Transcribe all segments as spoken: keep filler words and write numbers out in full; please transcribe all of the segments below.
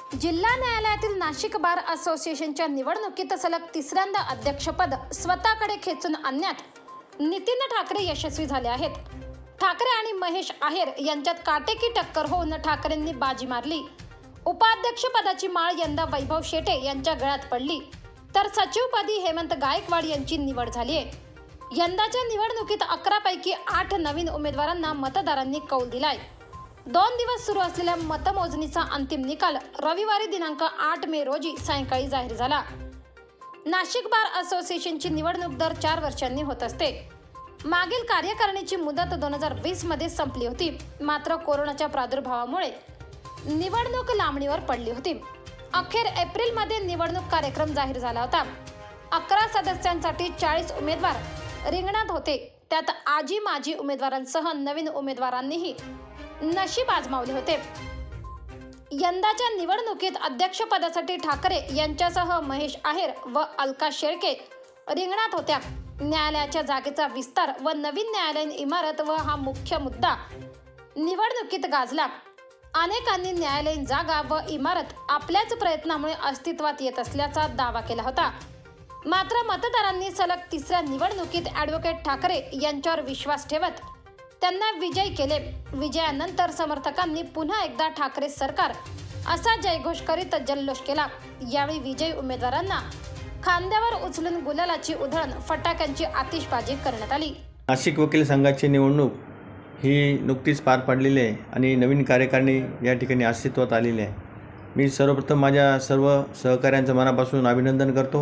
जिल्हा न्यायालयातील नाशिक बार असोसिएशनच्या निवडणुकीत सलग तिसऱ्यांदा अध्यक्षपद स्वतःकडे खेचून आणण्यात नितीन ठाकरे यशस्वी झाले आहेत। ठाकरे आणि महेश आहेर यांच्यात काटेकी टक्कर होऊन ठाकरेंनी बाजी मारली। उपाध्यक्षपदाची माळ यंदा वैभव शेटे यांच्या गळ्यात पडली, तर सचिवपदी हेमंत गायकवाड यांची निवड झाली आहे। यंदाच्या निवडणुकीत अकरा पैकी आठ नवीन उमेदवारांना मतदारांनी कौल दिलाय। दोन दिवस सुरू असलेल्या मतमोजणीचा अंतिम निकाल रविवारी दिनांक आठ मे रोजी सायंकाळी जाहीर झाला। नाशिक बार असोसिएशनची निवडणूक दर चार वर्षांनी होत असते। मागील कार्यकारिणीची मुदत दोन हजार वीस मध्ये संपली होती, मात्र कोरोनाच्या प्रादुर्भावामुळे निवडणूक लांबणीवर पडली होती। अखेर एप्रिल मध्ये निवडणूक कार्यक्रम जाहीर झाला होता। अकरा सदस्यांसाठी चाळीस उमेदवार रिंगणात होते, त्यात आजी माजी उमेदवारांसह नवीन उमेदवारांनीही नशीब आजमावले होते। यंदाच्या निवडणुकीत अध्यक्षपदासाठी ठाकरे यांच्यासह महेश आहेर व अलका शेळके रिंगणात होत्या। न्यायालयाच्या जागेचा विस्तार व नवीन न्यायालयीन इमारत व हा मुख्य मुद्दा निवडणुकीत गाजला। अनेकांनी न्यायालयीन जागा व इमारत आपल्याच प्रयत्नामुळे अस्तित्वात येत असल्याचा दावा केला होता। मात्र मतदारांनी सलग तिसऱ्या निवडणुकीत ॲडव्होकेट ठाकरे यांच्यावर विश्वास ठेवत त्यांना विजयी केले। विजयानंतर समर्थकांनी पुन्हा एकदा ठाकरे सरकार असा जयघोष करीत जल्लोष केला। यावेळी विजयी उमेदवारांना खांद्यावर उचलून गुलालाची उधळण, फटाक्यांची आतिषबाजी करण्यात आली। नाशिक वकील संघाची निवडणूक ही नुकतीच पार पडलेली आहे आणि नवीन कार्यकारिणी या ठिकाणी अस्तित्वात आलेली आहे। मी सर्वप्रथम माझ्या सर्व सहकाऱ्यांचं मनापासून अभिनंदन करतो।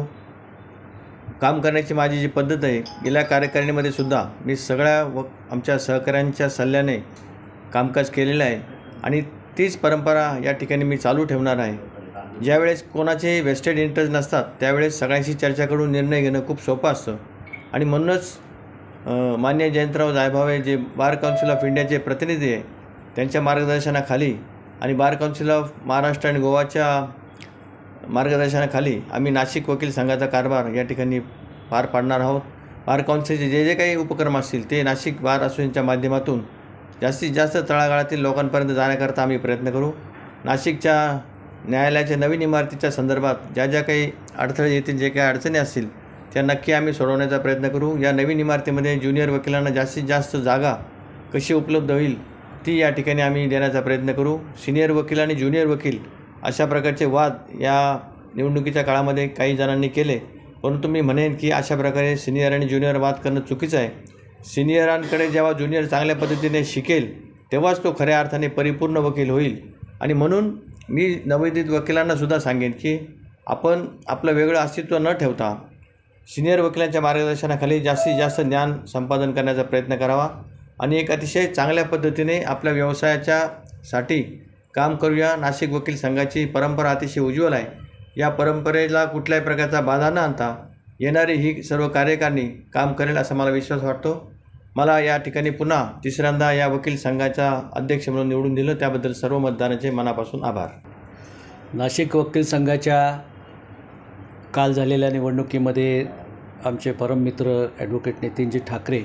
काम करण्याची माझी जी पद्धत आहे, गेल्या कार्यकारिणीमध्ये सुद्धा मी सगळ्या व आमच्या सहकाऱ्यांच्या सल्ल्याने कामकाज केलेलं आहे आणि तीच परंपरा या ठिकाणी मी चालू ठेवणार आहे। ज्यावेळेस कोणाचे वेस्टेड इंटरेस्ट नसतात त्यावेळेस सगळ्यांशी चर्चा करून निर्णय घेणं खूप सोपं असतं आणि म्हणूनच मान्य जयंतराव जायभावे जे बार काउन्सिल ऑफ इंडियाचे प्रतिनिधी आहे त्यांच्या मार्गदर्शनाखाली आणि बार काउन्सिल ऑफ महाराष्ट्र आणि गोवाच्या मार्गदर्शनाखाली आम्ही नाशिक वकील संघाचा कारभार या ठिकाणी पार पाडणार आहोत। बार काउन्सिलचे जे जे काही उपक्रम असतील ते नाशिक बार असोसिएशनच्या माध्यमातून जास्तीत जास्त तळागाळातील लोकांपर्यंत जाण्याकरता आम्ही प्रयत्न करू। नाशिकच्या न्यायालयाच्या नवीन इमारतीच्या संदर्भात ज्या ज्या काही अडथळे येतील, जे काही अडचणी असतील त्या नक्की आम्ही सोडवण्याचा प्रयत्न करू। या नवीन इमारतीमध्ये ज्युनियर वकिलांना जास्तीत जास्त जागा कशी उपलब्ध होईल ती या ठिकाणी आम्ही देण्याचा प्रयत्न करू। सिनियर वकील आणि ज्युनियर वकील अशा प्रकारचे वाद या निवडणुकीच्या काळामध्ये काही जणांनी केले, परंतु मी म्हणेन की अशा प्रकारे सिनियर आणि ज्युनियर वाद करणं चुकीचं आहे। सिनियरांकडे जेव्हा ज्युनियर चांगल्या पद्धतीने शिकेल तेव्हाच तो खऱ्या अर्थाने परिपूर्ण वकील होईल आणि म्हणून मी नवोदित वकिलांनासुद्धा सांगेन की आपण आपलं वेगळं अस्तित्व न ठेवता सिनियर वकिलांच्या मार्गदर्शनाखाली जास्तीत जास्त ज्ञान संपादन करण्याचा प्रयत्न करावा आणि एक अतिशय चांगल्या पद्धतीने आपल्या व्यवसायाच्यासाठी काम करूया। नाशिक वकील संघाची परंपरा अतिशय उज्ज्वल आहे। या परंपरेला कुठल्याही प्रकारचा बाधा न आणता येणारी ही सर्व कार्यकारिणी काम करेल असा मला विश्वास वाटतो। मला या ठिकाणी पुन्हा तिसऱ्यांदा या वकील संघाचा अध्यक्ष म्हणून निवडून दिलं त्याबद्दल सर्व मतदारांचे मनापासून आभार। नाशिक वकील संघाच्या काल झालेल्या निवडणुकीमध्ये आमचे परम मित्र ॲडव्होकेट नितीनजी ठाकरे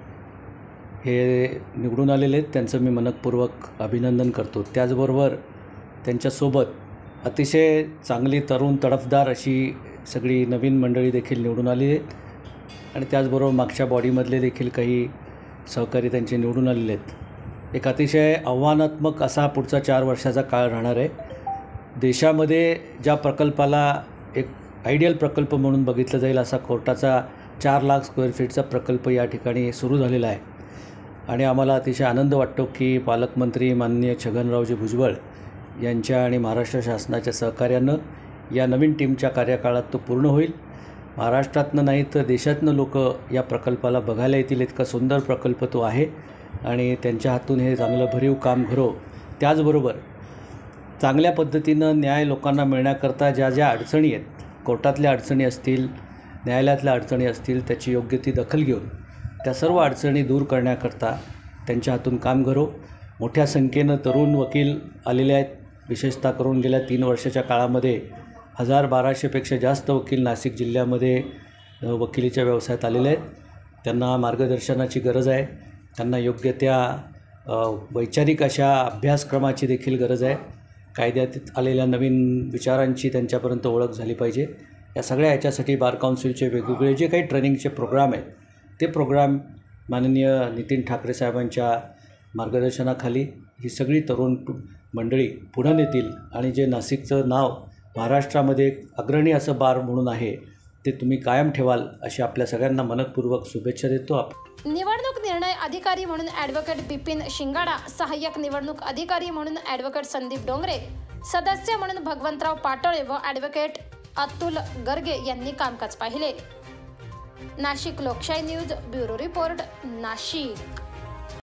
हे निवडून आलेले आहेत, त्यांचं मी मनपूर्वक अभिनंदन करतो। त्याचबरोबर त्यांच्यासोबत अतिशय चांगली तरुण तडफदार अशी सगळी नवीन मंडळी देखील निवडून आली आहेत आणि त्याचबरोबर मागच्या बॉडीमधले देखील काही सहकारी त्यांचे निवडून आलेले आहेत। एक अतिशय आव्हानात्मक असा पुढचा चार वर्षाचा काळ राहणार आहे। देशामध्ये ज्या प्रकल्पाला एक आयडियल प्रकल्प म्हणून बघितलं जाईल असा कोर्टाचा चार लाख स्क्वेअर फीटचा प्रकल्प या ठिकाणी सुरू झालेला आहे आणि आम्हाला अतिशय आनंद वाटतो की पालकमंत्री माननीय छगनरावजी भुजबळ यांच्या आणि महाराष्ट्र शासनाच्या सहकार्यानं या नवीन टीमच्या कार्यकाळात तो पूर्ण होईल। महाराष्ट्रातनं नाही तर देशातनं लोक या प्रकल्पाला बघायला येतील, इतका सुंदर प्रकल्प तो आहे आणि त्यांच्या हातून हे चांगलं भरीव काम घडो। त्याचबरोबर चांगल्या पद्धतीनं न्याय लोकांना मिळण्याकरता ज्या ज्या अडचणी आहेत, कोर्टातल्या अडचणी असतील, न्यायालयातल्या अडचणी असतील, त्याची योग्य ती दखल घेऊन त्या सर्व अडचणी दूर करण्याकरता त्यांच्या हातून काम घडो। मोठ्या संख्येनं तरुण वकील आलेले आहेत, विशेषतः करून गेल्या तीन वर्षाच्या काळामध्ये हजार बाराशेपेक्षा जास्त वकील नाशिक जिल्ह्यामध्ये वकिलीच्या व्यवसायात आलेले आहेत। त्यांना मार्गदर्शनाची गरज आहे, त्यांना योग्य त्या वैचारिक अशा अभ्यासक्रमाची देखील गरज आहे, कायद्यात आलेल्या नवीन विचारांची त्यांच्यापर्यंत ओळख झाली पाहिजे. या सगळ्या याच्यासाठी बार काउन्सिलचे वेगवेगळे जे काही ट्रेनिंगचे प्रोग्राम आहेत ते प्रोग्राम माननीय नितीन ठाकरे साहेबांच्या मार्गदर्शनाखाली ही सगळी तरुण मंडळी पुढं नेतील आणि जे नाशिकचं नाव महाराष्ट्रामध्ये अग्रणी असं बार म्हणून आहे ते तुम्ही कायम ठेवाल अशी आपल्या सगळ्यांना मनपूर्वक शुभेच्छा देतो. आप निवडणूक निर्णय अधिकारी म्हणून ॲडव्होकेट बिपिन शिंगाडा, सहाय्यक निवडणूक अधिकारी म्हणून ॲडव्होकेट संदीप डोंगरे, सदस्य म्हणून भगवंतराव पाटोळे व ॲडव्होकेट अतुल गर्गे यांनी कामकाज पाहिले. नाशिक लोकशाही न्यूज ब्युरो रिपोर्ट, नाशिक.